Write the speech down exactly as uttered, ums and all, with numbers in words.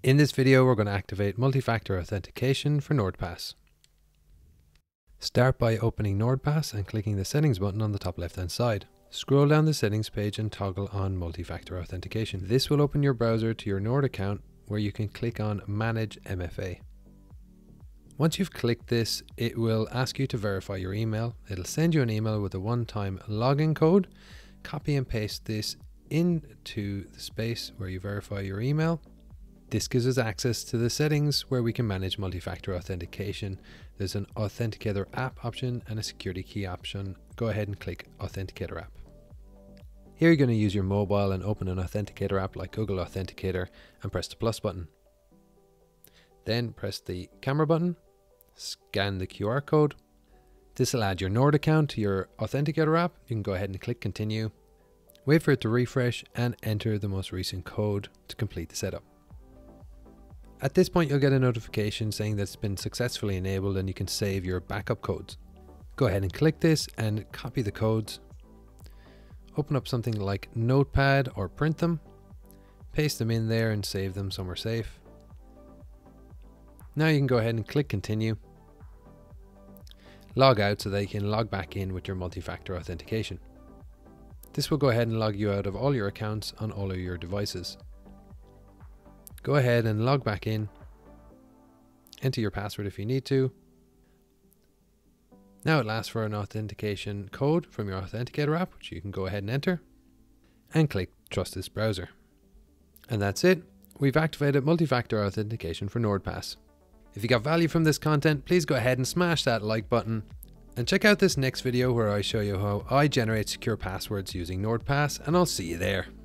In this video, we're going to activate Multifactor Authentication for NordPass. Start by opening NordPass and clicking the Settings button on the top left hand side. Scroll down the settings page and toggle on Multifactor Authentication. This will open your browser to your Nord account where you can click on Manage M F A. Once you've clicked this, it will ask you to verify your email. It'll send you an email with a one-time login code. Copy and paste this into the space where you verify your email. This gives us access to the settings where we can manage multi-factor authentication. There's an Authenticator app option and a security key option. Go ahead and click Authenticator app. Here you're going to use your mobile and open an Authenticator app like Google Authenticator and press the plus button. Then press the camera button, scan the Q R code. This will add your Nord account to your Authenticator app. You can go ahead and click continue. Wait for it to refresh and enter the most recent code to complete the setup. At this point, you'll get a notification saying that it's been successfully enabled and you can save your backup codes. Go ahead and click this and copy the codes. Open up something like Notepad or print them. Paste them in there and save them somewhere safe. Now you can go ahead and click continue. Log out so that you can log back in with your multi-factor authentication. This will go ahead and log you out of all your accounts on all of your devices. Go ahead and log back in. Enter your password if you need to. Now it asks for an authentication code from your Authenticator app, which you can go ahead and enter. And click Trust this browser. And that's it. We've activated multi-factor authentication for NordPass. If you got value from this content, please go ahead and smash that like button. And check out this next video where I show you how I generate secure passwords using NordPass, and I'll see you there.